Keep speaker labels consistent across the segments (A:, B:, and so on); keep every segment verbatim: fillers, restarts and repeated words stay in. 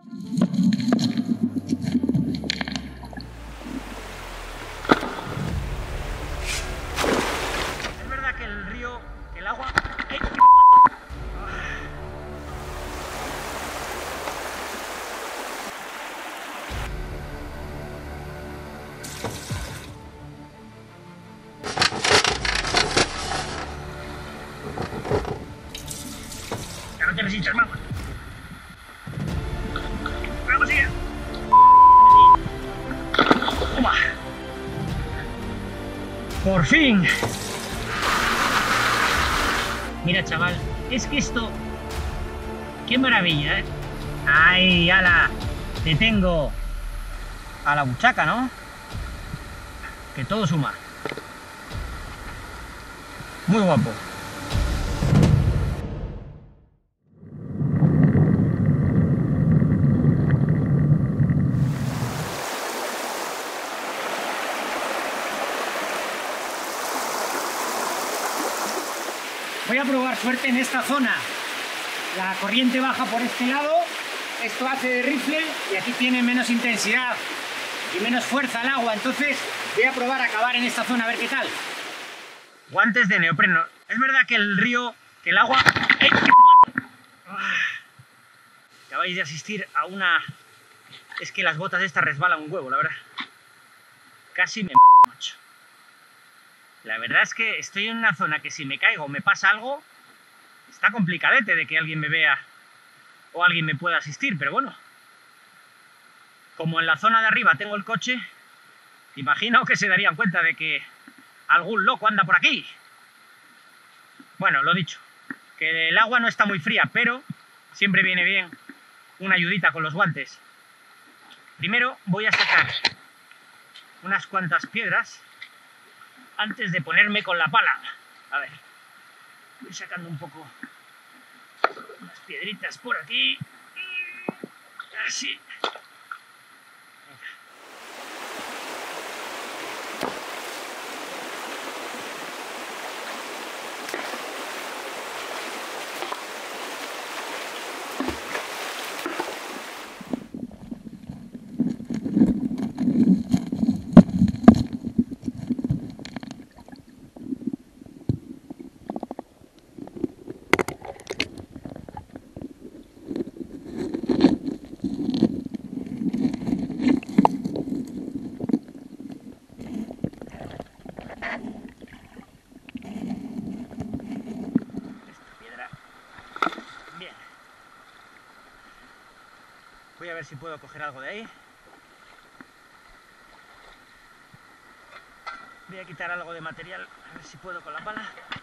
A: Es verdad que el río, que el agua... ¡Ay! Ya no te resistes, vamos. Vamos, sigue. Toma. Por fin. Mira, chaval, es que esto... ¡Qué maravilla, eh! ¡Ay, ala! Te tengo a la buchaca, ¿no? Que todo suma. Muy guapo. Voy a probar suerte en esta zona. La corriente baja por este lado, esto hace de rifle y aquí tiene menos intensidad y menos fuerza el agua, entonces voy a probar a acabar en esta zona a ver qué tal. Guantes de neopreno. Es verdad que el río, que el agua... ¡Ay! Acabáis de asistir a una... Es que las botas estas resbalan un huevo, la verdad. Casi me mato, macho. La verdad es que estoy en una zona que si me caigo o me pasa algo, está complicadete de que alguien me vea o alguien me pueda asistir, pero bueno. Como en la zona de arriba tengo el coche, imagino que se darían cuenta de que algún loco anda por aquí. Bueno, lo dicho, que el agua no está muy fría, pero siempre viene bien una ayudita con los guantes. Primero voy a sacar unas cuantas piedras antes de ponerme con la pala. A ver, voy sacando un poco unas piedritas por aquí. Así. Voy a ver si puedo coger algo de ahí. Voy a quitar algo de material, a ver si puedo con la pala.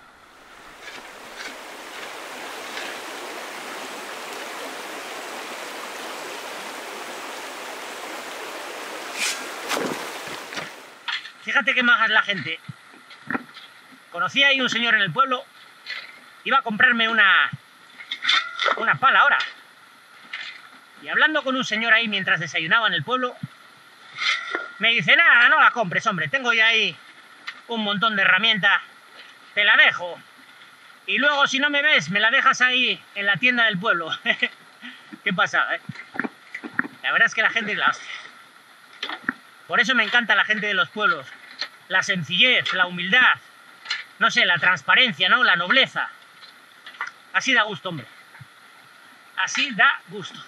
A: Fíjate qué maja es la gente. Conocí ahí un señor en el pueblo, iba a comprarme una, una pala ahora. Y hablando con un señor ahí mientras desayunaba en el pueblo, me dice, nada, no la compres, hombre, tengo ya ahí un montón de herramientas, te la dejo. Y luego, si no me ves, me la dejas ahí en la tienda del pueblo. Qué pasada, ¿eh? La verdad es que la gente es la hostia. Por eso me encanta la gente de los pueblos. La sencillez, la humildad, no sé, la transparencia, ¿no? La nobleza. Así da gusto, hombre. Así da gusto.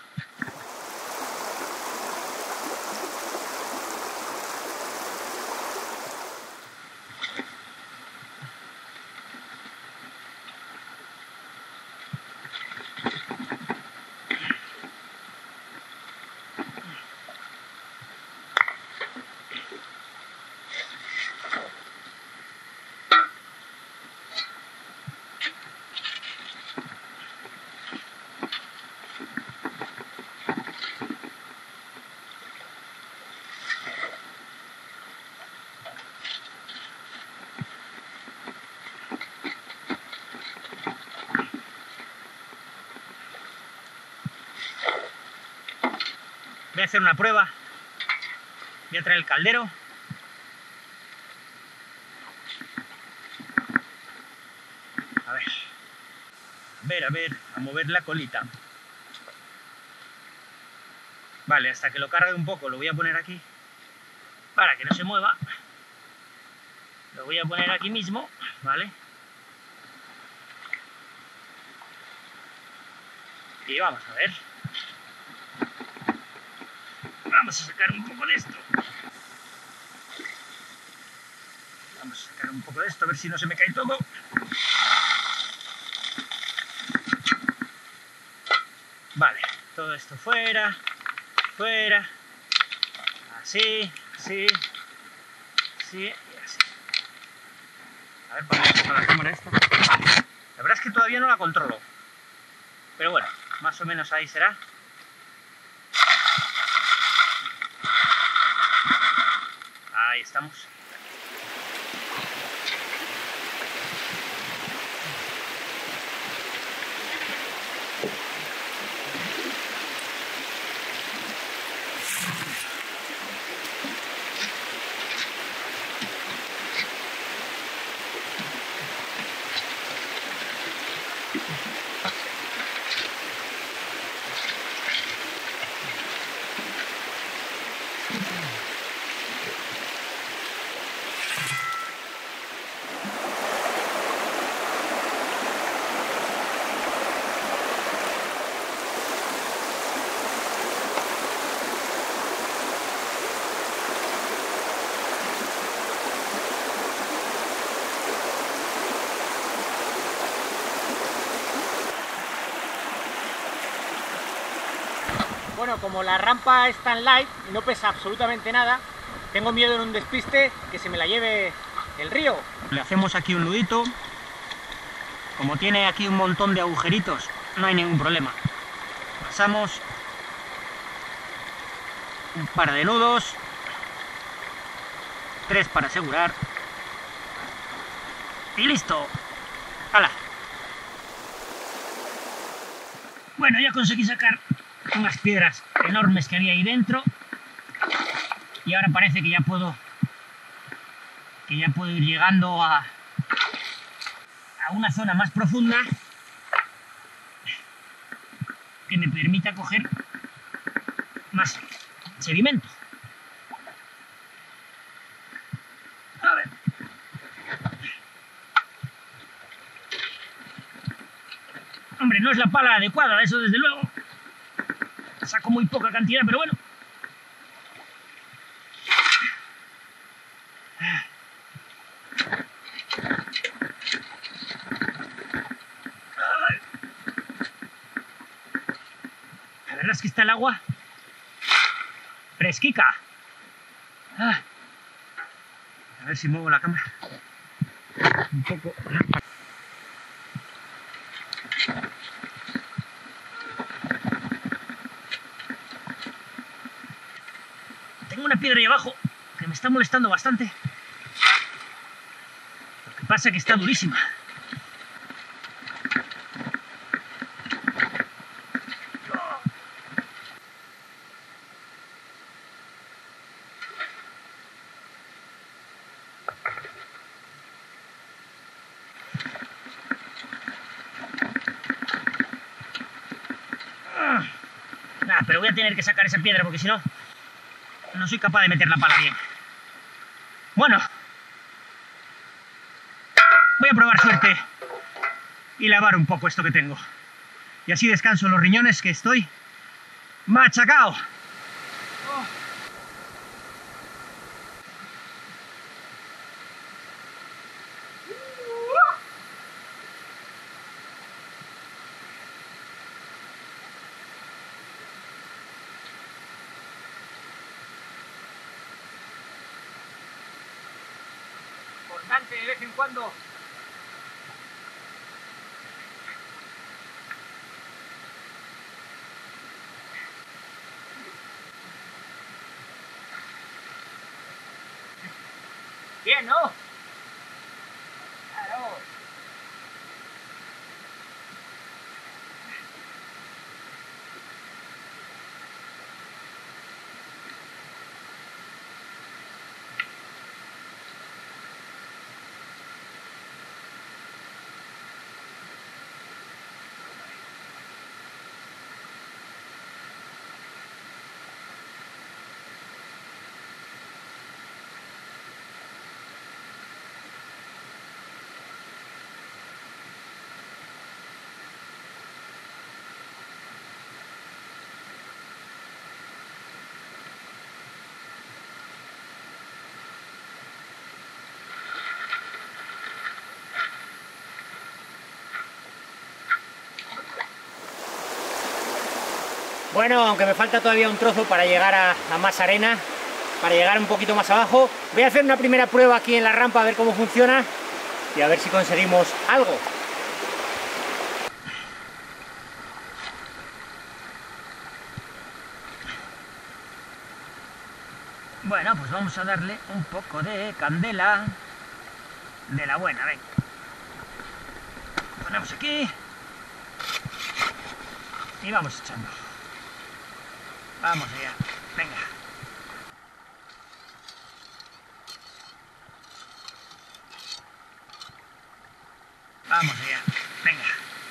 A: Voy a hacer una prueba. Voy a traer el caldero. A ver. A ver, a ver. A mover la colita. Vale, hasta que lo cargue un poco lo voy a poner aquí para que no se mueva. Lo voy a poner aquí mismo, ¿vale? Y vamos a ver. Vamos a sacar un poco de esto. Vamos a sacar un poco de esto, a ver si no se me cae todo. Vale, todo esto fuera, fuera. Así, así, así y así. A ver, ponemos la cámara esta. La verdad es que todavía no la controlo. Pero bueno, más o menos ahí será. Ahí estamos. Bueno, como la rampa es tan light y no pesa absolutamente nada, tengo miedo en un despiste que se me la lleve el río. Le hacemos aquí un nudito. Como tiene aquí un montón de agujeritos, no hay ningún problema. Pasamos un par de nudos, tres para asegurar y listo. ¡Hala! Bueno, ya conseguí sacar unas piedras enormes que había ahí dentro y ahora parece que ya puedo que ya puedo ir llegando a, a una zona más profunda que me permita coger más sedimento. A ver. Hombre, no es la pala adecuada, eso desde luego. Saco muy poca cantidad, pero bueno. La verdad es que está el agua fresquica. A ver si muevo la cámara un poco. Tengo una piedra ahí abajo que me está molestando bastante. Lo que pasa es que está durísima. Nada, pero voy a tener que sacar esa piedra porque si no, no soy capaz de meter la pala bien. Bueno, voy a probar suerte y lavar un poco esto que tengo. Y así descanso los riñones, que estoy machacao. Oh. Importante de vez en cuando bien, ¿no? Claro. Bueno, aunque me falta todavía un trozo para llegar a, a más arena, para llegar un poquito más abajo, voy a hacer una primera prueba aquí en la rampa a ver cómo funciona y a ver si conseguimos algo. Bueno, pues vamos a darle un poco de candela de la buena, venga. Ponemos aquí y vamos echando. Vamos allá, venga. Vamos allá, venga.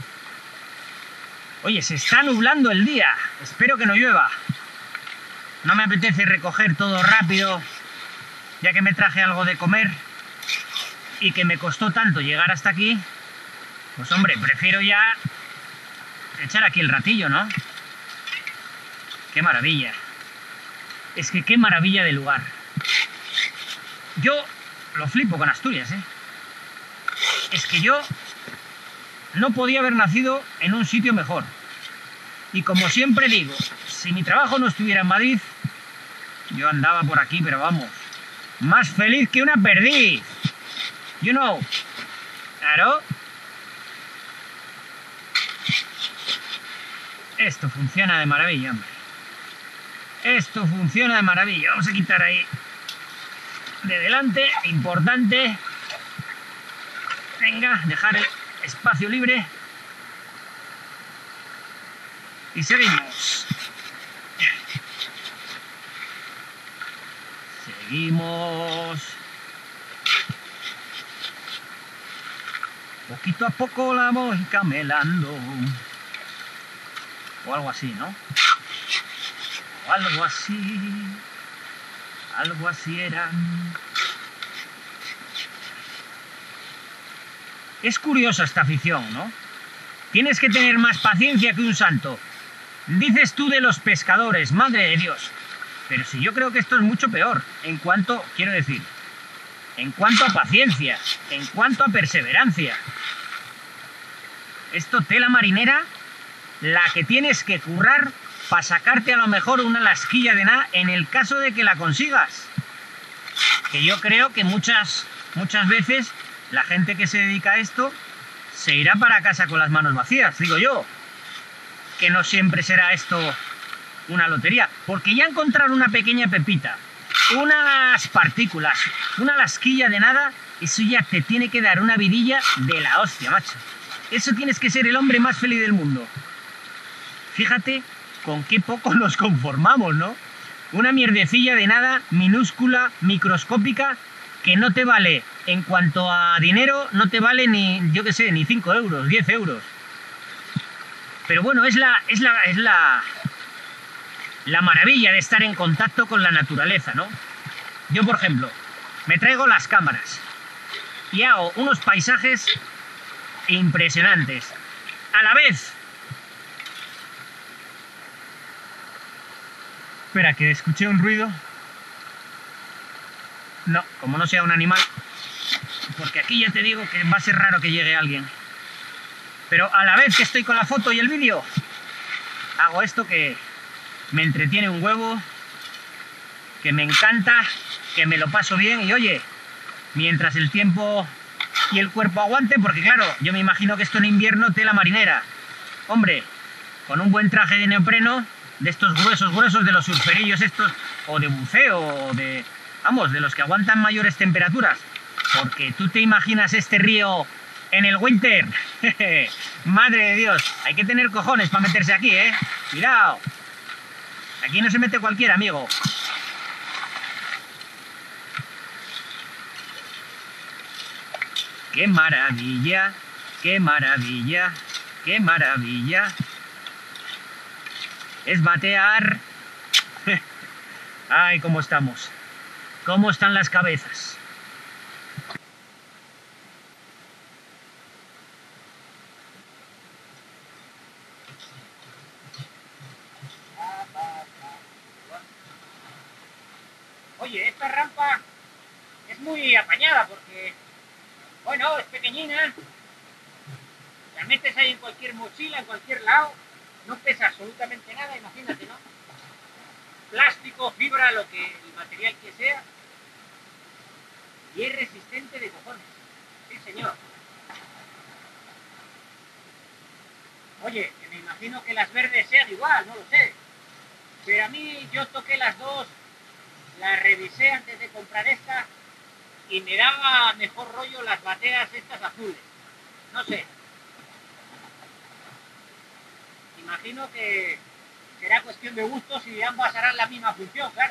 A: Oye, se está nublando el día. Espero que no llueva. No me apetece recoger todo rápido, ya que me traje algo de comer y que me costó tanto llegar hasta aquí. Pues hombre, prefiero ya echar aquí el ratillo, ¿no? ¡Qué maravilla! Es que qué maravilla de lugar. Yo lo flipo con Asturias, ¿eh? Es que yo no podía haber nacido en un sitio mejor. Y como siempre digo, si mi trabajo no estuviera en Madrid, yo andaba por aquí, pero vamos, más feliz que una perdiz. You know. Claro. Esto funciona de maravilla, hombre. Esto funciona de maravilla. Vamos a quitar ahí de delante, importante. Venga, dejar el espacio libre. Y seguimos. Seguimos. Poquito a poco la voy camelando. O algo así, ¿no? O algo así. Algo así era. Es curiosa esta afición, ¿no? Tienes que tener más paciencia que un santo. Dices tú de los pescadores, madre de Dios. Pero si yo creo que esto es mucho peor, en cuanto, quiero decir, en cuanto a paciencia, en cuanto a perseverancia. Esto, tela marinera, la que tienes que currar para sacarte a lo mejor una lasquilla de nada en el caso de que la consigas. Que yo creo que muchas, muchas veces la gente que se dedica a esto se irá para casa con las manos vacías, digo yo. Que no siempre será esto una lotería, porque ya encontrar una pequeña pepita, unas partículas, una lasquilla de nada, eso ya te tiene que dar una vidilla de la hostia, macho. Eso tienes que ser el hombre más feliz del mundo. Fíjate con qué poco nos conformamos, ¿no? Una mierdecilla de nada, minúscula, microscópica, que no te vale, en cuanto a dinero, no te vale ni, yo qué sé, ni cinco euros, diez euros. Pero bueno, es la, es la, es la, la maravilla de estar en contacto con la naturaleza, ¿no? Yo, por ejemplo, me traigo las cámaras y hago unos paisajes impresionantes. A la vez... Espera, que escuché un ruido. No, como no sea un animal, porque aquí ya te digo que va a ser raro que llegue alguien. Pero a la vez que estoy con la foto y el vídeo, hago esto que me entretiene un huevo, que me encanta, que me lo paso bien y oye, mientras el tiempo y el cuerpo aguante, porque claro, yo me imagino que esto en invierno tela marinera. Hombre, con un buen traje de neopreno, de estos gruesos, gruesos, de los surferillos estos, o de buceo, o de... Vamos, de los que aguantan mayores temperaturas. Porque tú te imaginas este río en el winter. Madre de Dios, hay que tener cojones para meterse aquí, ¿eh? Cuidado. Aquí no se mete cualquiera, amigo. ¡Qué maravilla! ¡Qué maravilla! ¡Qué maravilla! Es batear. Ay, cómo estamos. ¿Cómo están las cabezas? Oye, esta rampa es muy apañada porque, bueno, es pequeñina. La metes ahí en cualquier mochila, en cualquier lado. No pesa absolutamente nada, imagínate, ¿no? Plástico, fibra, lo que, el material que sea. Y es resistente de cojones. Sí, señor. Oye, que me imagino que las verdes sean igual, no lo sé. Pero a mí yo toqué las dos, las revisé antes de comprar esta y me daba mejor rollo las bateas estas azules. No sé. Imagino que será cuestión de gustos y ambas harán la misma función, claro.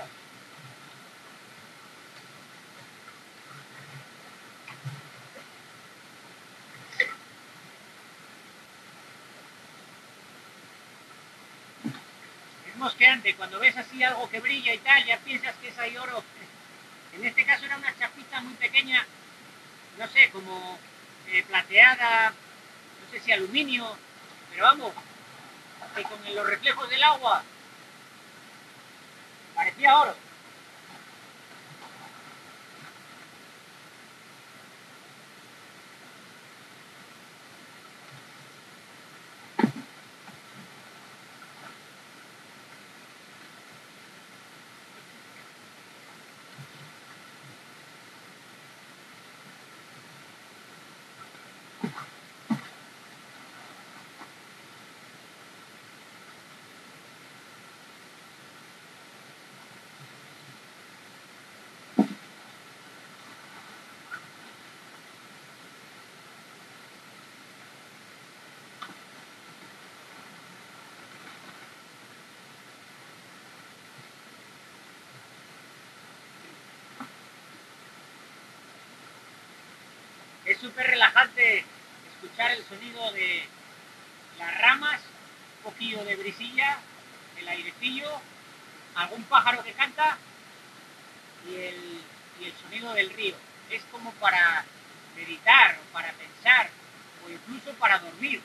A: Es mosqueante, cuando ves así algo que brilla y tal, ya piensas que es ahí oro. En este caso era una chapita muy pequeña, no sé, como eh, plateada, no sé si aluminio, pero vamos, que con los reflejos del agua parecía oro. Es súper relajante escuchar el sonido de las ramas, un poquillo de brisilla, el airecillo, algún pájaro que canta y el, y el sonido del río. Es como para meditar o para pensar o incluso para dormir.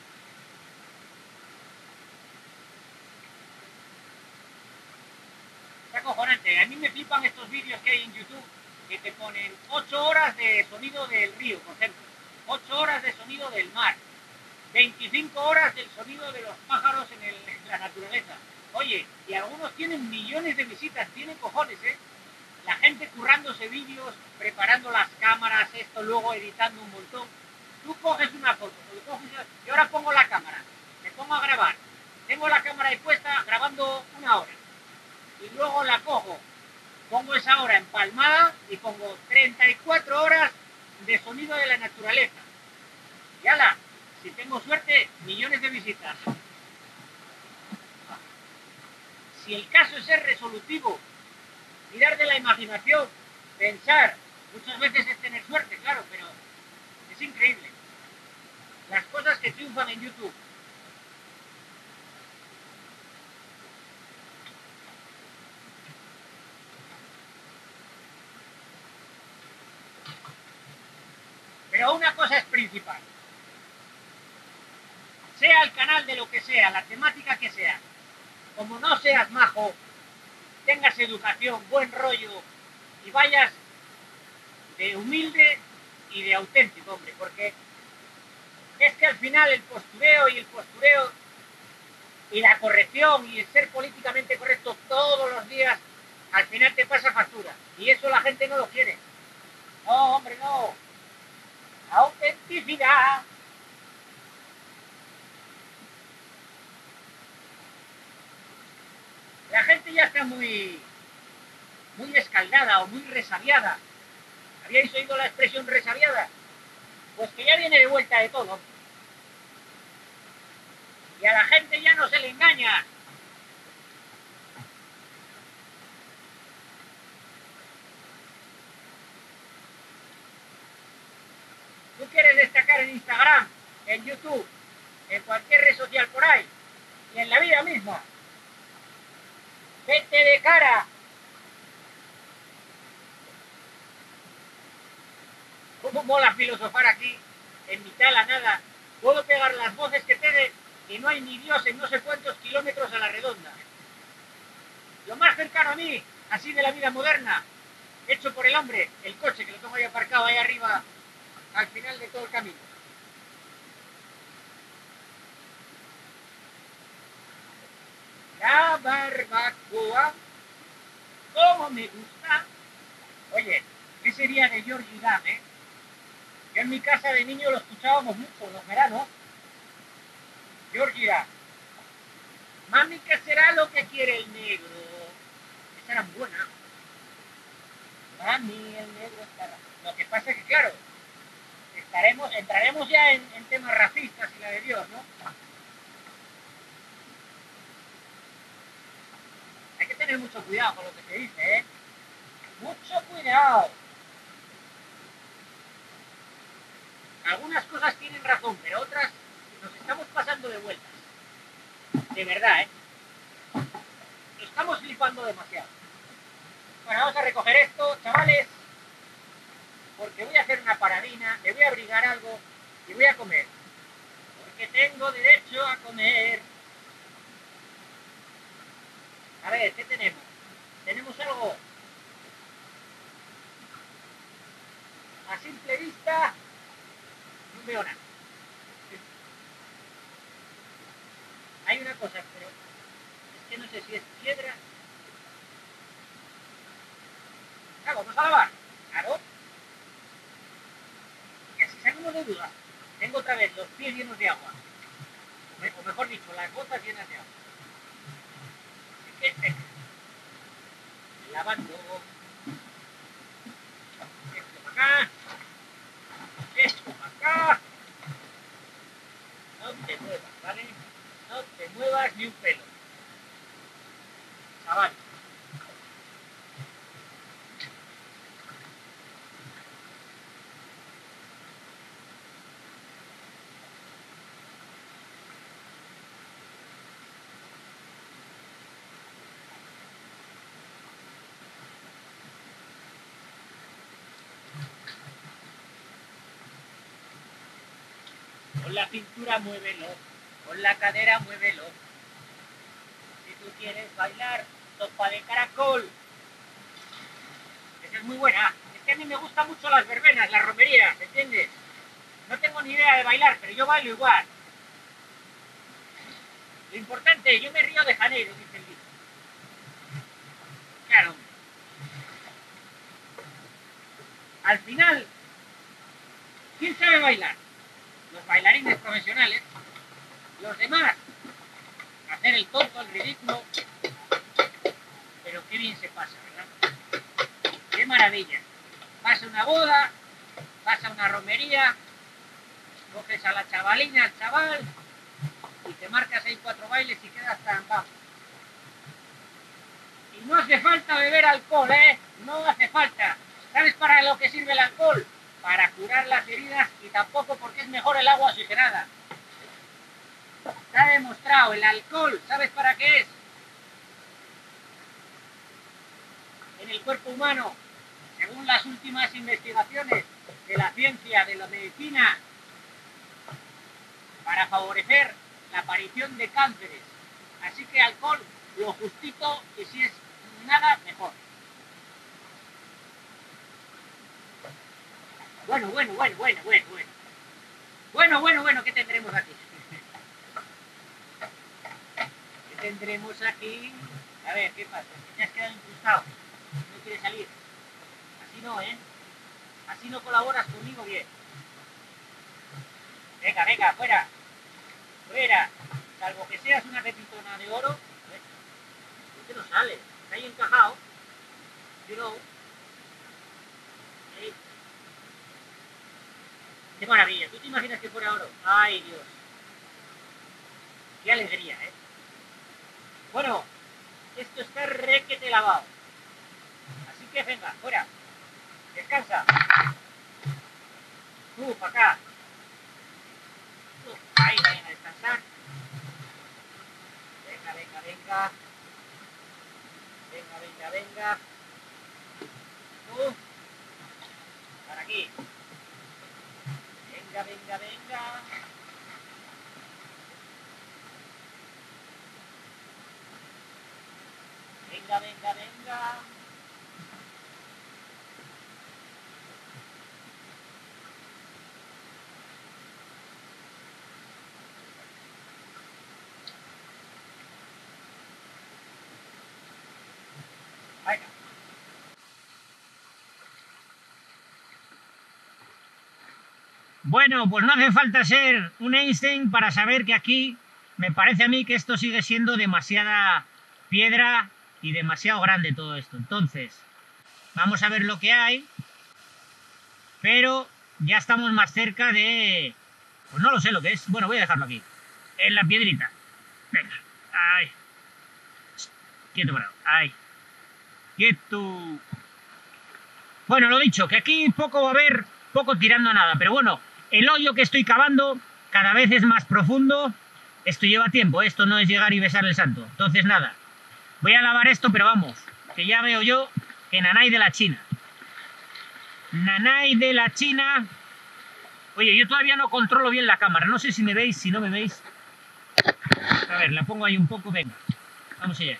A: Es acojonante. A mí me flipan estos vídeos que hay en YouTube que te ponen ocho horas de sonido del río, por ejemplo, ocho horas de sonido del mar, veinticinco horas del sonido de los pájaros en, el, en la naturaleza. Oye, y algunos tienen millones de visitas, tienen cojones, ¿eh? La gente currándose vídeos, preparando las cámaras, esto, luego editando un montón. Tú coges una foto, coges, y ahora pongo la cámara, me pongo a grabar. Tengo la cámara ahí puesta grabando una hora. Y luego la cojo, pongo esa hora empalmada y pongo treinta y cuatro horas de sonido de la naturaleza. Y ala, si tengo suerte, millones de visitas. Si el caso es ser resolutivo, mirar de la imaginación, pensar, muchas veces es tener suerte, claro, pero es increíble. Las cosas que triunfan en YouTube. Pero una cosa es principal. Sea el canal de lo que sea, la temática que sea, como no seas majo, tengas educación, buen rollo y vayas de humilde y de auténtico, hombre, porque es que al final el postureo y el postureo y la corrección y el ser políticamente correcto todos los días, al final te pasa factura. Y eso la gente no lo quiere. No, hombre, no. Autenticidad. La gente ya está muy, muy escaldada o muy resabiada. ¿Habíais oído la expresión resabiada? Pues que ya viene de vuelta de todo. Y a la gente ya no se le engaña. Tú quieres destacar en Instagram, en YouTube, en cualquier red social por ahí, y en la vida misma. Vete de cara. ¿Cómo mola filosofar aquí, en mitad de la nada? Puedo pegar las voces que te dé y no hay ni Dios en no sé cuántos kilómetros a la redonda. Lo más cercano a mí, así de la vida moderna, hecho por el hombre, el coche que lo tengo ahí aparcado ahí arriba, al final de todo el camino. barbacoa. ¿Cómo me gusta? Oye, ¿qué sería de Georgie Dan, eh? Yo en mi casa de niño lo escuchábamos mucho en los veranos. Georgie Dan. Mami, ¿qué será lo que quiere el negro? Esa era buena. Mami, el negro estará. Lo que pasa es que, claro, estaremos, entraremos ya en, en temas racistas y la de Dios, ¿no? Hay que tener mucho cuidado con lo que se dice, ¿eh? Mucho cuidado. Algunas cosas tienen razón, pero otras nos estamos pasando de vueltas. De verdad, ¿eh? Nos estamos flipando demasiado. Bueno, vamos a recoger esto, chavales, porque voy a hacer una paradina, me voy a abrigar algo y voy a comer. Porque tengo derecho a comer. A ver, ¿qué tenemos? ¿Tenemos algo? A simple vista, no veo nada. Hay una cosa, pero es que no sé si es piedra. Ah, vamos a lavar. Claro. Y así salimos de duda. Tengo otra vez los pies llenos de agua. O mejor dicho, las botas llenas de agua. Así que, venga. Lavando. Esto para acá. Esto para acá. No te muevas, ¿vale? No te muevas ni un pelo. Chaval. Con la cintura muévelo, con la cadera muévelo. Si tú quieres bailar, sopa de caracol. Esa es muy buena. Es que a mí me gustan mucho las verbenas, las romerías, ¿entiendes? No tengo ni idea de bailar, pero yo bailo igual. Lo importante, yo me río de Janeiro, dice el disco. Claro. Al final, ¿quién sabe bailar? Los bailarines profesionales. Los demás, hacer el tonto, el ridículo. Pero qué bien se pasa, ¿verdad? Qué maravilla. Vas a una boda, vas a una romería, coges a la chavalina, al chaval, y te marcas ahí cuatro bailes y quedas tan bajo. Y no hace falta beber alcohol, ¿eh? No hace falta. ¿Sabes para lo que sirve el alcohol? Para curar las heridas y tampoco porque es mejor el agua oxigenada. Está demostrado, el alcohol, ¿sabes para qué es? En el cuerpo humano, según las últimas investigaciones de la ciencia, de la medicina, para favorecer la aparición de cánceres. Así que alcohol, lo justito, y si es nada, mejor. Bueno, bueno, bueno, bueno, bueno, bueno. Bueno, bueno, bueno, ¿qué tendremos aquí? ¿Qué tendremos aquí? A ver, ¿qué pasa? ¿Te has quedado incrustado? ¿No quieres salir? Así no, ¿eh? Así no colaboras conmigo bien. Venga, venga, fuera. Fuera. Salvo que seas una pepitona de oro. ¿Por qué no sale? Está ahí encajado. You know. ¿Sí? Qué maravilla. ¿Tú te imaginas que fuera oro? Ay, Dios. Qué alegría, ¿eh? Bueno, esto está requete lavado. Así que venga, fuera. Descansa. Tú, para acá. Tú, ahí, vayan a descansar. Venga, venga, venga. Venga, venga, venga. Tú. Para aquí. Venga, venga, venga. Venga, venga, venga. Bueno, pues no hace falta ser un Einstein para saber que aquí me parece a mí que esto sigue siendo demasiada piedra y demasiado grande todo esto. Entonces, vamos a ver lo que hay, pero ya estamos más cerca de... Pues no lo sé lo que es. Bueno, voy a dejarlo aquí, en la piedrita. Venga, ahí. Quieto, bravo. Ahí. Quieto. Bueno, lo dicho, que aquí poco va a haber, poco tirando a nada, pero bueno, el hoyo que estoy cavando cada vez es más profundo. Esto lleva tiempo, esto no es llegar y besar el santo. Entonces nada, voy a lavar esto, pero vamos, que ya veo yo que nanay de la China. Nanay de la China. Oye, yo todavía no controlo bien la cámara, no sé si me veis, si no me veis. A ver, la pongo ahí un poco, venga, vamos allá.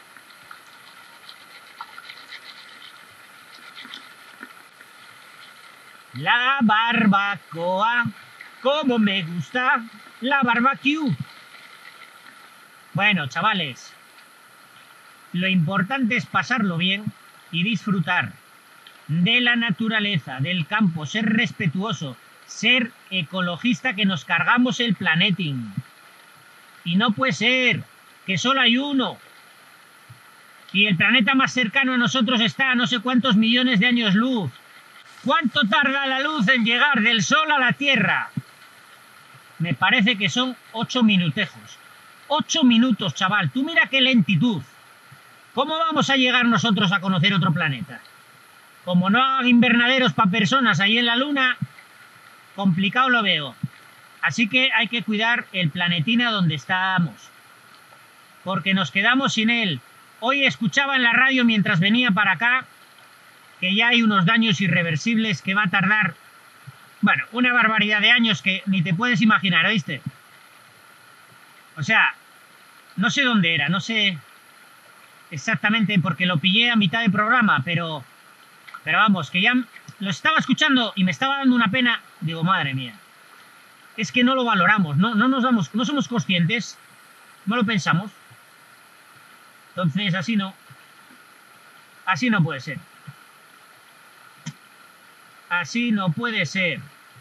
A: La barbacoa, como me gusta la barbecue. Bueno, chavales, lo importante es pasarlo bien y disfrutar de la naturaleza, del campo, ser respetuoso, ser ecologista, que nos cargamos el planetín. Y no puede ser que solo hay uno. Y el planeta más cercano a nosotros está a no sé cuántos millones de años luz. ¿Cuánto tarda la luz en llegar del Sol a la Tierra? Me parece que son ocho minutejos. Ocho minutos, chaval. Tú mira qué lentitud. ¿Cómo vamos a llegar nosotros a conocer otro planeta? Como no hagan invernaderos para personas ahí en la Luna, complicado lo veo. Así que hay que cuidar el planetina donde estamos, porque nos quedamos sin él. Hoy escuchaba en la radio mientras venía para acá que ya hay unos daños irreversibles que va a tardar, bueno, una barbaridad de años que ni te puedes imaginar, ¿oíste? O sea, no sé dónde era, no sé exactamente porque lo pillé a mitad de programa, pero, pero vamos, que ya lo estaba escuchando y me estaba dando una pena. Digo, madre mía, es que no lo valoramos, no, no nos damos, no somos conscientes, no lo pensamos. Entonces, así no, así no puede ser. Así no puede ser.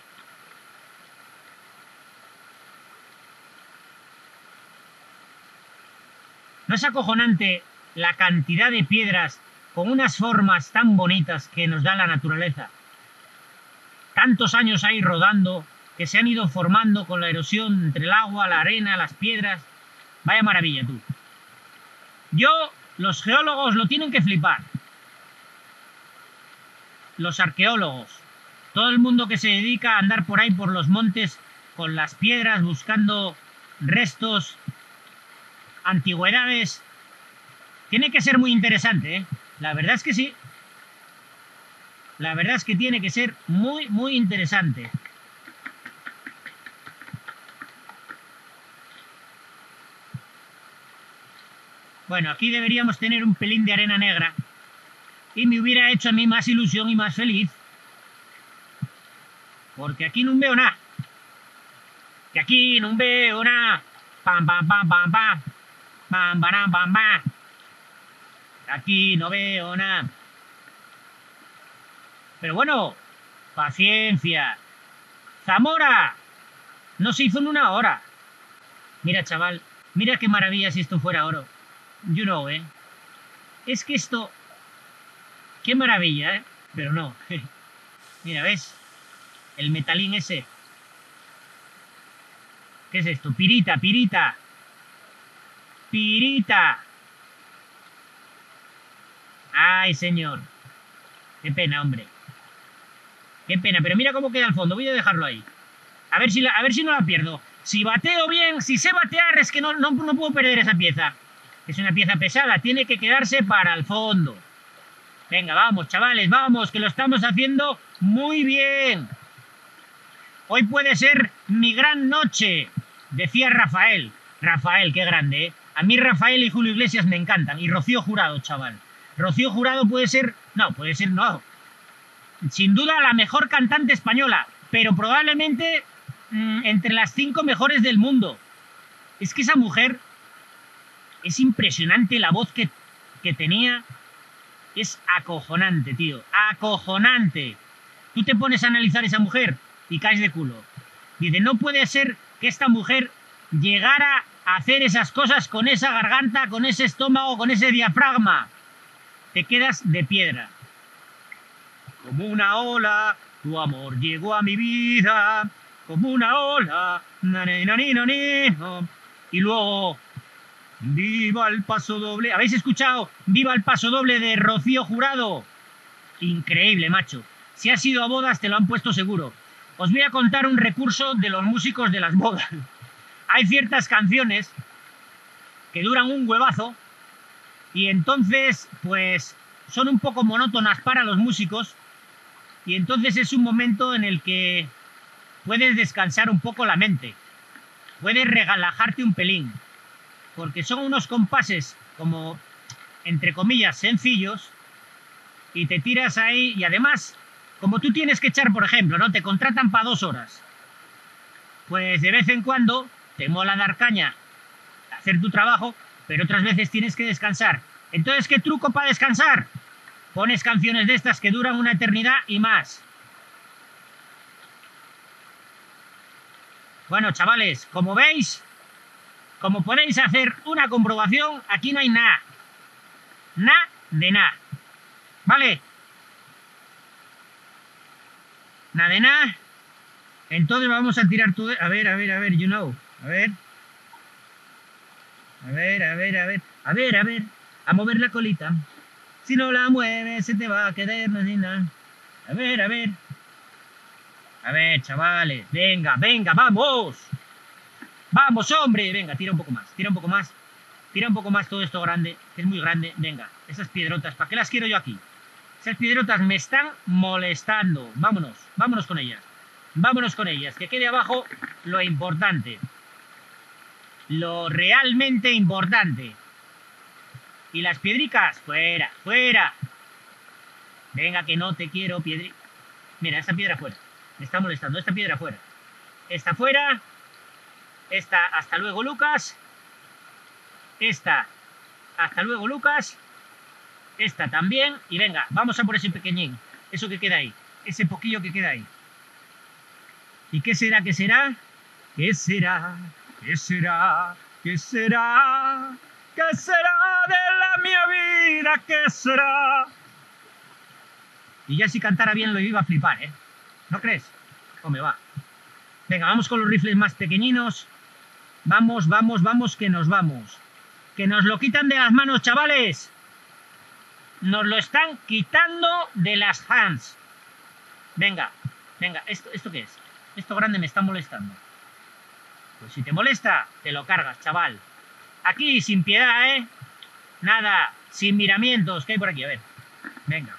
A: ¿No es acojonante la cantidad de piedras con unas formas tan bonitas que nos da la naturaleza? Tantos años ahí rodando, que se han ido formando con la erosión entre el agua, la arena, las piedras. Vaya maravilla, tú. Yo, los geólogos lo tienen que flipar. Los arqueólogos, todo el mundo que se dedica a andar por ahí por los montes con las piedras buscando restos, antigüedades, tiene que ser muy interesante, ¿eh? La verdad es que sí. La verdad es que tiene que ser muy, muy interesante. Bueno, aquí deberíamos tener un pelín de arena negra. Y me hubiera hecho a mí más ilusión y más feliz. Porque aquí no veo nada. Que aquí no veo nada. Pam, pam, pam, pam, pam. Pam, pam, pam, pam. Aquí no veo nada. Pero bueno, paciencia. Zamora no se hizo en una hora. Mira, chaval, mira qué maravilla si esto fuera oro. You know, ¿eh? Es que esto... Qué maravilla, ¿eh? Pero no. Mira, ¿ves? El metalín ese. ¿Qué es esto? Pirita, pirita. Pirita. Ay, señor. Qué pena, hombre. Qué pena. Pero mira cómo queda al fondo. Voy a dejarlo ahí. A ver si, la, a ver si no la pierdo. Si bateo bien, si sé batear, es que no, no, no puedo perder esa pieza. Es una pieza pesada. Tiene que quedarse para el fondo. Venga, vamos, chavales, vamos, que lo estamos haciendo muy bien. Hoy puede ser mi gran noche, decía Rafael. Rafael, qué grande, ¿eh? A mí Rafael y Julio Iglesias me encantan. Y Rocío Jurado, chaval. Rocío Jurado puede ser... No, puede ser no. Sin duda la mejor cantante española, pero probablemente mmm, entre las cinco mejores del mundo. Es que esa mujer... Es impresionante la voz que, que tenía... Es acojonante, tío. Acojonante. Tú te pones a analizar a esa mujer y caes de culo. Dice, no puede ser que esta mujer llegara a hacer esas cosas con esa garganta, con ese estómago, con ese diafragma. Te quedas de piedra. Como una ola, tu amor llegó a mi vida, como una ola, nananino. Y luego, viva el paso doble. ¿Habéis escuchado Viva el paso doble de Rocío Jurado? Increíble, macho. Si has ido a bodas te lo han puesto seguro. Os voy a contar un recurso de los músicos de las bodas. Hay ciertas canciones que duran un huevazo y entonces, pues, son un poco monótonas para los músicos y entonces es un momento en el que puedes descansar un poco la mente. Puedes relajarte un pelín. Porque son unos compases como, entre comillas, sencillos y te tiras ahí y además, como tú tienes que echar, por ejemplo, ¿no? Te contratan para dos horas. Pues de vez en cuando te mola dar caña, hacer tu trabajo, pero otras veces tienes que descansar. Entonces, ¿qué truco para descansar? Pones canciones de estas que duran una eternidad y más. Bueno, chavales, como veis, como podéis hacer una comprobación, aquí no hay nada. Nada de nada. ¿Vale? Nada de nada. Entonces vamos a tirar todo. A ver, a ver, a ver, you know. A ver. A ver, a ver, a ver. A ver, a ver. A mover la colita. Si no la mueves, se te va a quedar sin nada. A ver, a ver. A ver, chavales. Venga, venga, vamos. Vamos, hombre. Venga, tira un poco más. Tira un poco más. Tira un poco más todo esto grande, que es muy grande. Venga, esas piedrotas. ¿Para qué las quiero yo aquí? Esas piedrotas me están molestando. Vámonos, vámonos con ellas. Vámonos con ellas. Que quede abajo lo importante. Lo realmente importante. Y las piedricas, fuera, fuera. Venga, que no te quiero, piedrica. Mira, esta piedra fuera. Me está molestando. Esta piedra fuera. Esta fuera. Esta, hasta luego, Lucas. Esta, hasta luego, Lucas. Esta también. Y venga, vamos a por ese pequeñín. Eso que queda ahí. Ese poquillo que queda ahí. ¿Y qué será? ¿Qué será? ¿Qué será? ¿Qué será? ¿Qué será? ¿Qué será de la mi vida? ¿Qué será? Y ya si cantara bien lo iba a flipar, ¿eh? ¿No crees? Hombre, va. Venga, vamos con los rifles más pequeñinos. Vamos, vamos, vamos, que nos vamos. Que nos lo quitan de las manos, chavales. Nos lo están quitando de las hands. Venga, venga, ¿esto, ¿esto qué es? Esto grande me está molestando. Pues si te molesta, te lo cargas, chaval. Aquí, sin piedad, ¿eh? Nada, sin miramientos. ¿Qué hay por aquí? A ver. Venga.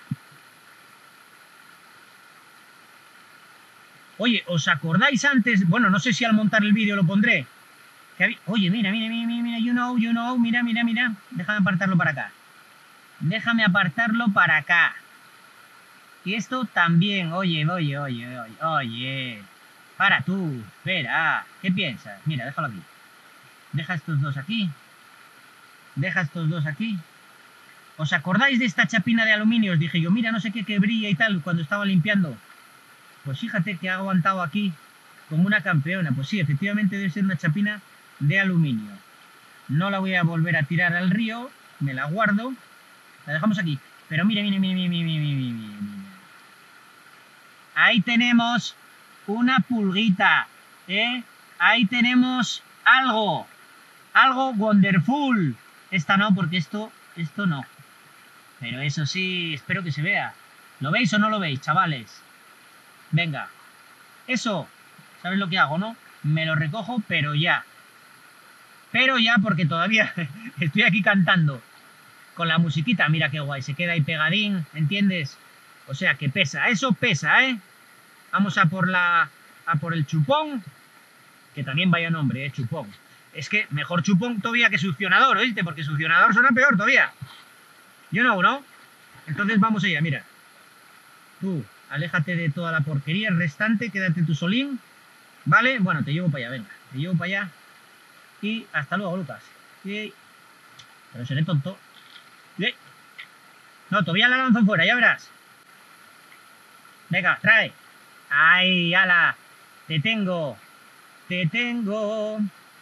A: Oye, ¿os acordáis antes? Bueno, no sé si al montar el vídeo lo pondré. Que había... Oye, mira, mira, mira, mira, you know, you know, mira, mira, mira. Déjame apartarlo para acá. Déjame apartarlo para acá. Y esto también, oye, oye, oye, oye, oye. Para tú, espera. ¿Qué piensas? Mira, déjalo aquí. Deja estos dos aquí. Deja estos dos aquí. ¿Os acordáis de esta chapina de aluminio? Os dije yo, mira, no sé qué, que brilla y tal, cuando estaba limpiando. Pues fíjate que ha aguantado aquí como una campeona. Pues sí, efectivamente debe ser una chapina de aluminio. No la voy a volver a tirar al río. Me la guardo. La dejamos aquí. Pero mire, mire, mire, mire, mire, mire, mire, mire. Ahí tenemos una pulguita. ¿Eh? Ahí tenemos algo. Algo wonderful. Esta no, porque esto, esto no. Pero eso sí, espero que se vea. ¿Lo veis o no lo veis, chavales? Venga. Eso, ¿sabes lo que hago, no? Me lo recojo, pero ya. Pero ya, porque todavía estoy aquí cantando. Con la musiquita, mira qué guay. Se queda ahí pegadín, ¿entiendes? O sea, que pesa. Eso pesa, ¿eh? Vamos a por la... a por el chupón. Que también vaya nombre, ¿eh? Chupón. Es que mejor chupón todavía que succionador, ¿oíste? Porque succionador suena peor todavía. Yo no, ¿no? Entonces vamos allá, mira. Tú, aléjate de toda la porquería restante, quédate tu solín. ¿Vale? Bueno, te llevo para allá, venga. Te llevo para allá. Y hasta luego, Lucas. Y... pero seré tonto. Y... no, todavía la lanzo fuera, ya verás. Venga, trae. ¡Ay, ala! Te tengo. Te tengo.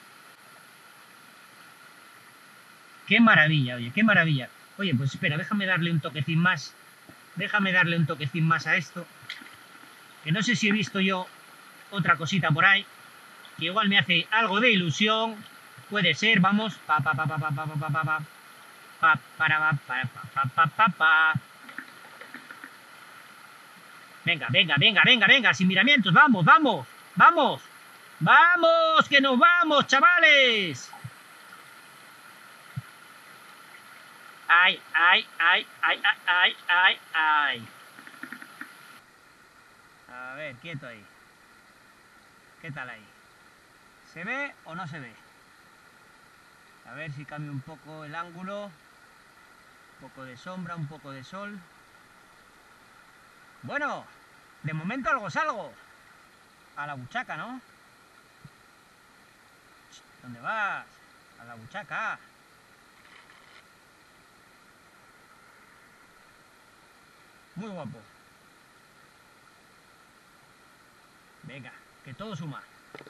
A: Qué maravilla, oye, qué maravilla. Oye, pues espera, déjame darle un toquecín más. Déjame darle un toquecín más a esto. Que no sé si he visto yo otra cosita por ahí. Que igual me hace algo de ilusión. Puede ser, vamos. Pa, pa, pa, pa, pa, pa, pa, pa, pa. Pa, para, pa, pa, pa, pa, pa, pa. Venga, venga, venga, venga, venga, sin miramientos, vamos, vamos, vamos. ¡Vamos, que nos vamos, chavales! Ay, ay, ay, ay, ay, ay, ay, ay. A ver, quieto ahí. ¿Qué tal ahí? ¿Se ve o no se ve? A ver si cambio un poco el ángulo. Un poco de sombra, un poco de sol. Bueno, de momento algo salgo. A la buchaca, ¿no? ¿Dónde vas? A la buchaca. Muy guapo. Venga, que todo suma.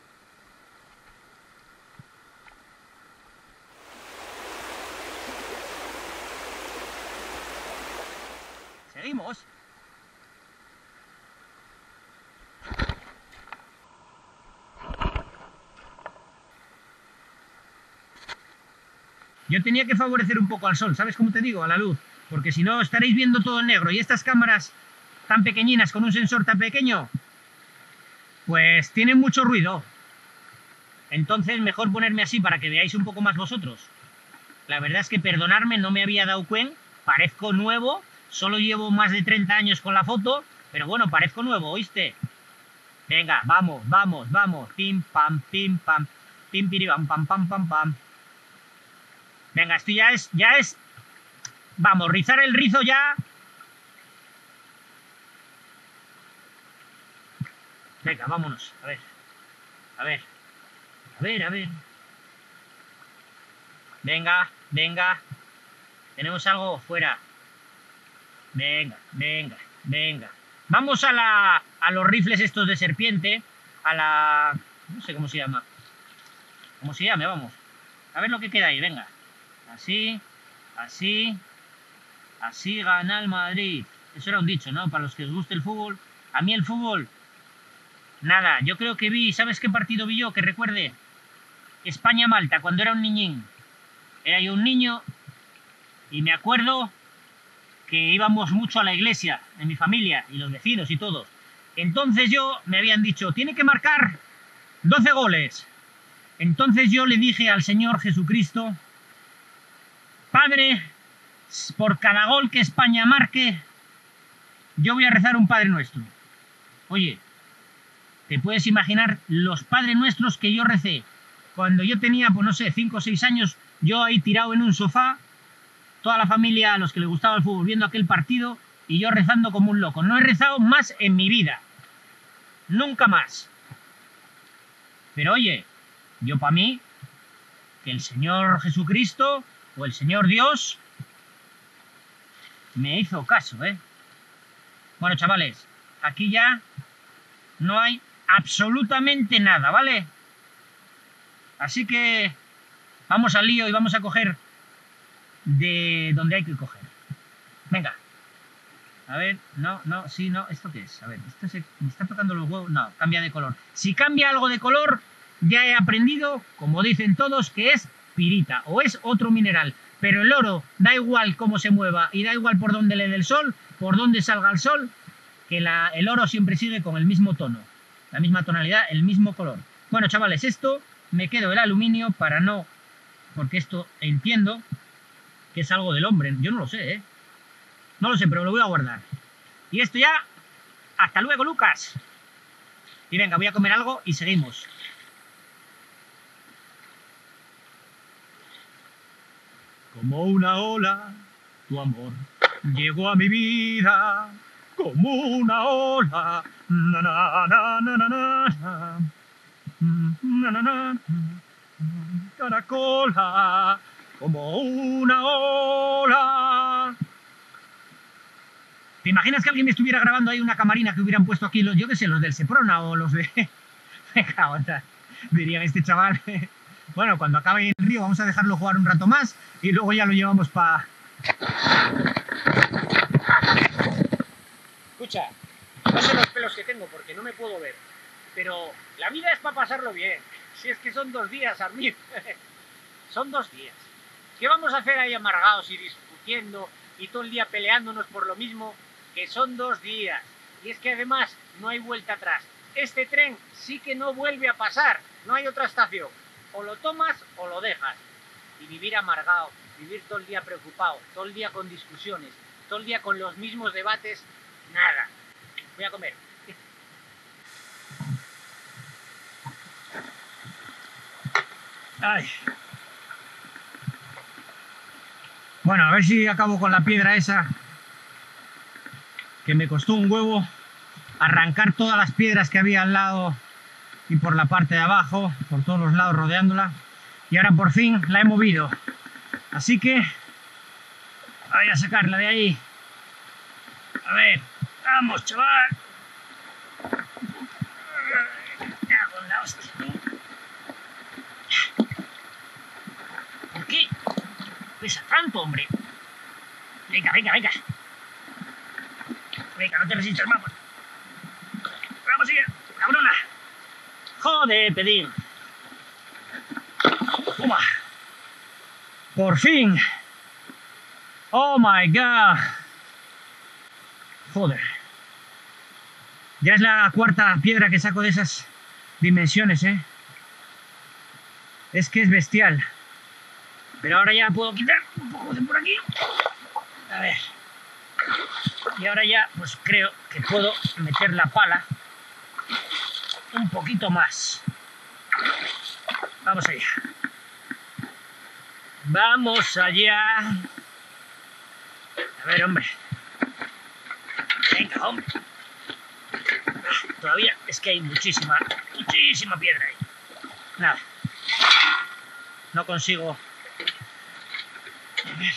A: Seguimos. Yo tenía que favorecer un poco al sol, ¿sabes cómo te digo? A la luz. Porque si no estaréis viendo todo en negro. Y estas cámaras tan pequeñinas con un sensor tan pequeño, pues tienen mucho ruido. Entonces mejor ponerme así para que veáis un poco más vosotros. La verdad es que perdonadme, no me había dado cuenta. Parezco nuevo. Solo llevo más de treinta años con la foto. Pero bueno, parezco nuevo, ¿oíste? Venga, vamos, vamos, vamos. Pim, pam, pim, pam. Pim, piribam, pam, pam, pam, pam. Venga, esto ya es, ya es... Vamos, rizar el rizo ya. Venga, vámonos. A ver. A ver. A ver, a ver. Venga, venga. Tenemos algo fuera. Venga, venga, venga. Vamos a la... a los rifles estos de serpiente. A la... no sé cómo se llama. ¿Cómo se llame? Vamos. A ver lo que queda ahí, venga. Así, así, así gana el Madrid. Eso era un dicho, ¿no? Para los que os guste el fútbol. A mí el fútbol, nada. Yo creo que vi, ¿sabes qué partido vi yo? Que recuerde. España-Malta, cuando era un niñín. Era yo un niño y me acuerdo que íbamos mucho a la iglesia, en mi familia, y los vecinos y todos. Entonces yo, me habían dicho, tiene que marcar doce goles. Entonces yo le dije al Señor Jesucristo... Padre, por cada gol que España marque, yo voy a rezar un Padre Nuestro. Oye, ¿te puedes imaginar los Padres Nuestros que yo recé? Cuando yo tenía, pues no sé, cinco o seis años, yo ahí tirado en un sofá, toda la familia, a los que les gustaba el fútbol, viendo aquel partido, y yo rezando como un loco. No he rezado más en mi vida. Nunca más. Pero oye, yo para mí, que el Señor Jesucristo... o el Señor Dios me hizo caso, ¿eh? Bueno, chavales, aquí ya no hay absolutamente nada, ¿vale? Así que vamos al lío y vamos a coger de donde hay que coger. Venga. A ver, no, no, sí, no, ¿esto qué es? A ver, esto se, me está tocando los huevos. No, cambia de color. Si cambia algo de color, ya he aprendido, como dicen todos, que es pirita o es otro mineral, pero el oro da igual cómo se mueva y da igual por dónde le dé el sol, por dónde salga el sol, que la, el oro siempre sigue con el mismo tono, la misma tonalidad, el mismo color. Bueno, chavales, esto me quedo el aluminio para no, porque esto entiendo que es algo del hombre, yo no lo sé, ¿eh? No lo sé, pero lo voy a guardar. Y esto ya, hasta luego, Lucas. Y venga, voy a comer algo y seguimos. Como una ola, tu amor llegó a mi vida, como una ola, na na na na na na, na na na, caracola, como una ola. ¿Te imaginas que alguien me estuviera grabando ahí una camarina que hubieran puesto aquí los, yo qué sé, los del Seprona o los de Diría este chaval. Bueno, cuando acabe el río vamos a dejarlo jugar un rato más y luego ya lo llevamos para... Escucha, no sé los pelos que tengo porque no me puedo ver, pero la vida es para pasarlo bien. Si es que son dos días, Armin. Son dos días. ¿Qué vamos a hacer ahí amargados y discutiendo y todo el día peleándonos por lo mismo? Que son dos días. Y es que además no hay vuelta atrás. Este tren sí que no vuelve a pasar. No hay otra estación. O lo tomas o lo dejas. Y vivir amargado, vivir todo el día preocupado, todo el día con discusiones, todo el día con los mismos debates, nada. Voy a comer. Ay. Bueno, a ver si acabo con la piedra esa, que me costó un huevo arrancar todas las piedras que había al lado y por la parte de abajo, por todos los lados rodeándola, y ahora por fin la he movido. Así que voy a sacarla de ahí. A ver, vamos, chaval. Me cago en la hostia. ¿Por qué pesa tanto, hombre? Venga, venga, venga. Venga, no te resistas, vamos. Vamos, sigue, cabrona. Joder, pedín. Toma. Por fin. Oh my god. Joder. Ya es la cuarta piedra que saco de esas dimensiones, ¿eh? Es que es bestial. Pero ahora ya puedo quitar un poco de por aquí. A ver. Y ahora ya, pues creo que puedo meter la pala un poquito más. Vamos allá. Vamos allá. A ver, hombre. Venga, hombre. Todavía es que hay muchísima, muchísima piedra ahí. Nada. No consigo. A ver.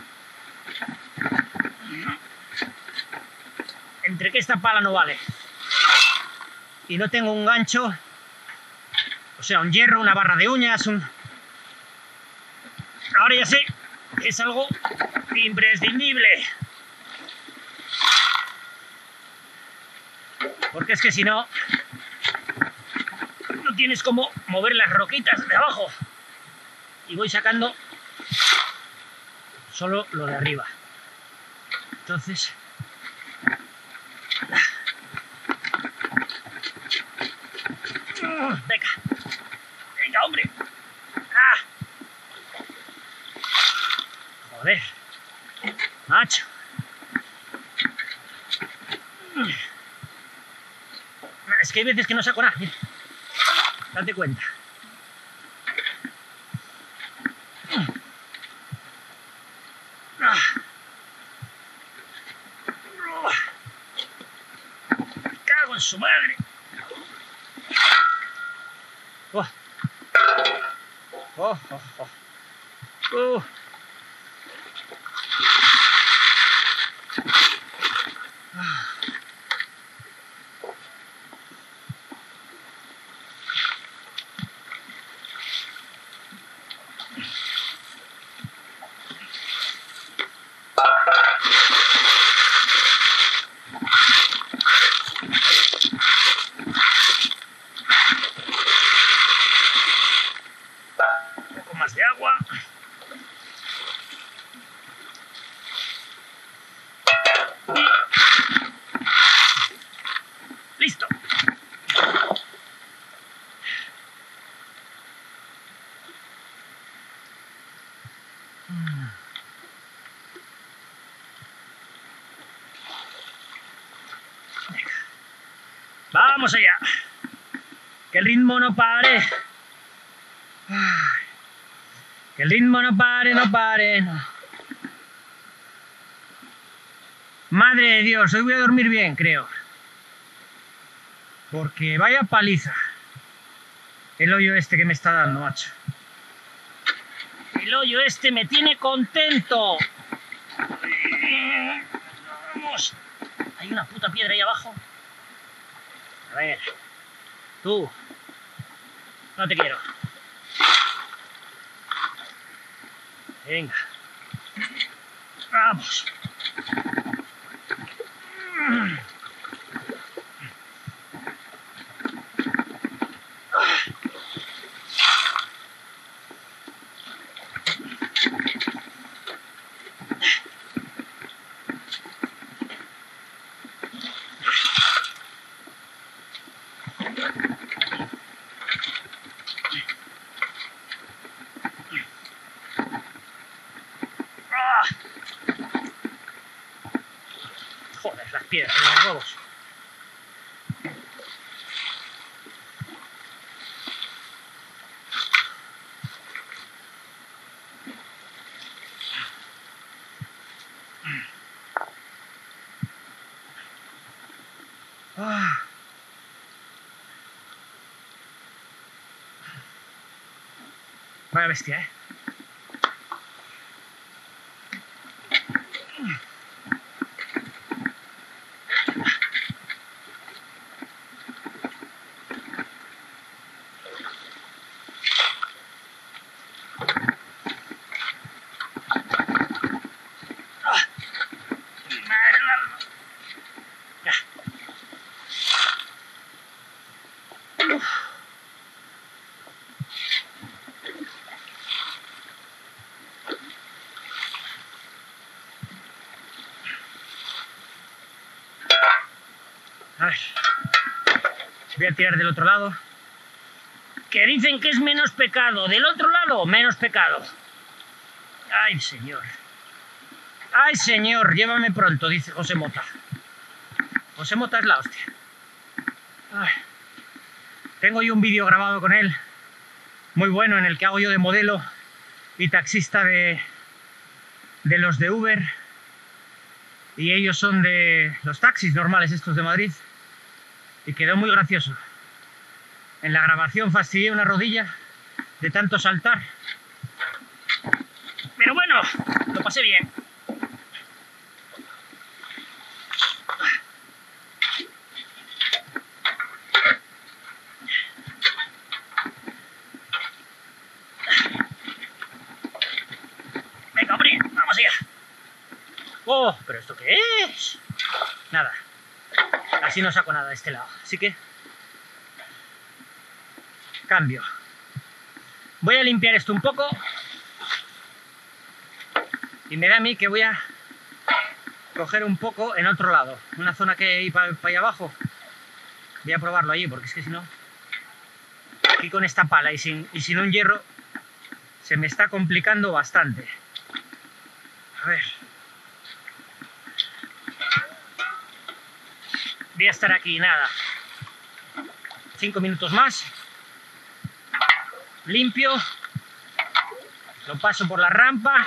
A: Entre que esta pala no vale y no tengo un gancho, o sea, un hierro, una barra de uñas, un... Ahora ya sé que es algo imprescindible. Porque es que si no, no tienes cómo mover las roquitas de abajo. Y voy sacando solo lo de arriba. Entonces... Venga. Venga, hombre. Ah. Joder. Macho. Es que hay veces que no saco nada. Mira. Date cuenta. Ah. Me cago en su madre. Oh. Oh, oh, oh. Uh. Ah. Un poco más de agua. Y... listo. Vamos allá. Que el ritmo no pare. Que el ritmo no pare, no pare. No. Madre de Dios, hoy voy a dormir bien, creo. Porque vaya paliza el hoyo este que me está dando, macho. El hoyo este me tiene contento. Vamos. Hay una puta piedra ahí abajo. A ver. Tú. No te quiero. Venga. Vamos. Joder, las piedras de los huevos. Ah. Vaya bestia, ¿eh? A ver, voy a tirar del otro lado. Que dicen que es menos pecado. Del otro lado, menos pecado. Ay, señor. Ay, señor, llévame pronto, dice José Mota. José Mota es la hostia. Ay. Tengo yo un vídeo grabado con él, muy bueno, en el que hago yo de modelo y taxista de, de los de Uber. Y ellos son de los taxis normales estos de Madrid. Y quedó muy gracioso. En la grabación fastidié una rodilla de tanto saltar. Pero bueno, lo pasé bien. Venga, hombre, vamos allá. Oh, ¿pero esto qué es? Nada. Así no saco nada de este lado. Así que... cambio. Voy a limpiar esto un poco. Y me da a mí que voy a coger un poco en otro lado. Una zona que hay para allá abajo. Voy a probarlo allí, porque es que si no... aquí con esta pala y sin, y sin un hierro se me está complicando bastante. A ver... voy a estar aquí, nada, cinco minutos más, limpio, lo paso por la rampa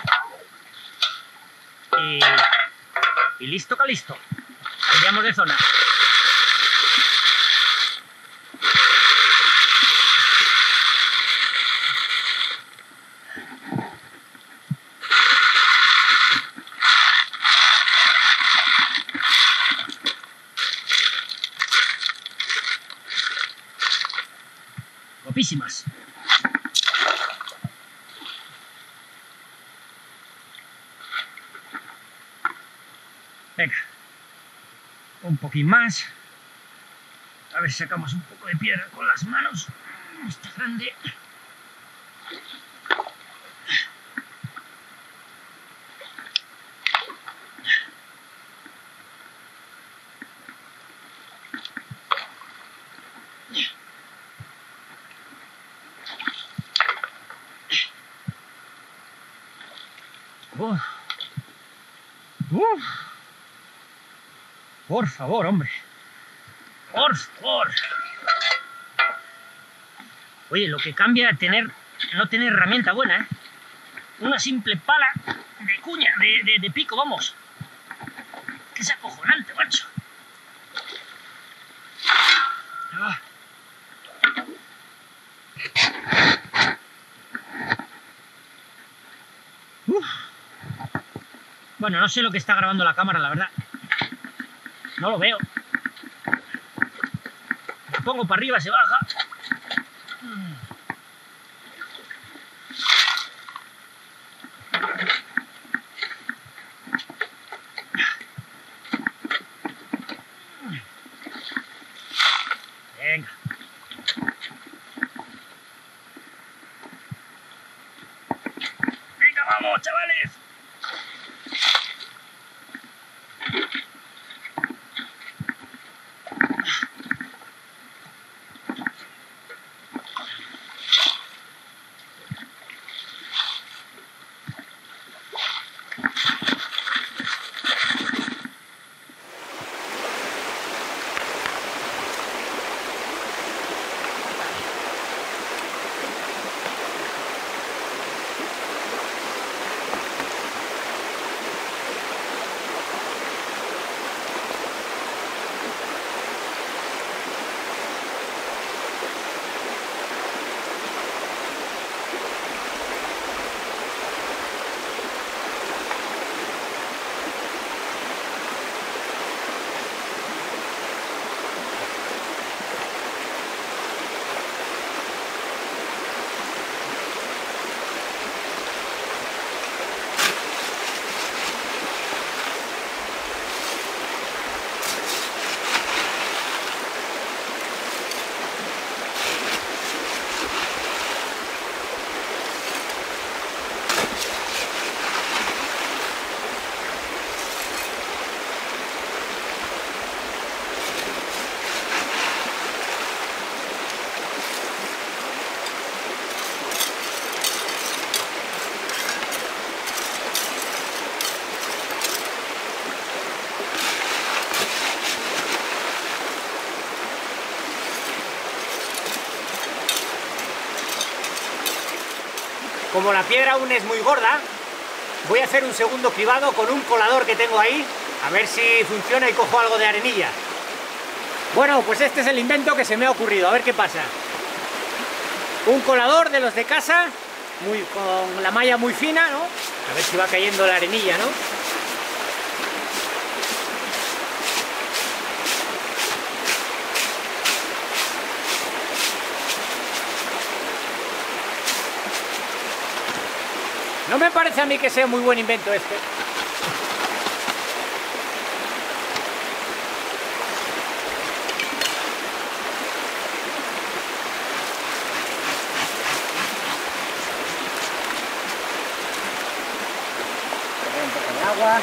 A: y, y listo, que listo. Cambiamos de zona. Guapísimas. Venga, un poquín más. A ver si sacamos un poco de piedra con las manos. Está grande. Uf. Uf. Por favor, hombre. Por favor. Oye, lo que cambia tener, no tener herramienta buena, ¿eh? Una simple pala de cuña, de, de, de pico, vamos. Que es acojonante, macho. Ah. Uf. Bueno, no sé lo que está grabando la cámara, la verdad. No lo veo. Lo pongo para arriba, se baja. como la piedra aún es muy gorda, voy a hacer un segundo cribado con un colador que tengo ahí, a ver si funciona y cojo algo de arenilla. Bueno, pues este es el invento que se me ha ocurrido, a ver qué pasa. Un colador de los de casa, muy, con la malla muy fina, ¿no? A ver si va cayendo la arenilla, ¿no? No me parece a mí que sea muy buen invento este. Un poco de agua.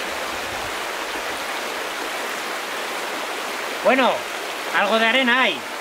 A: Bueno, algo de arena hay.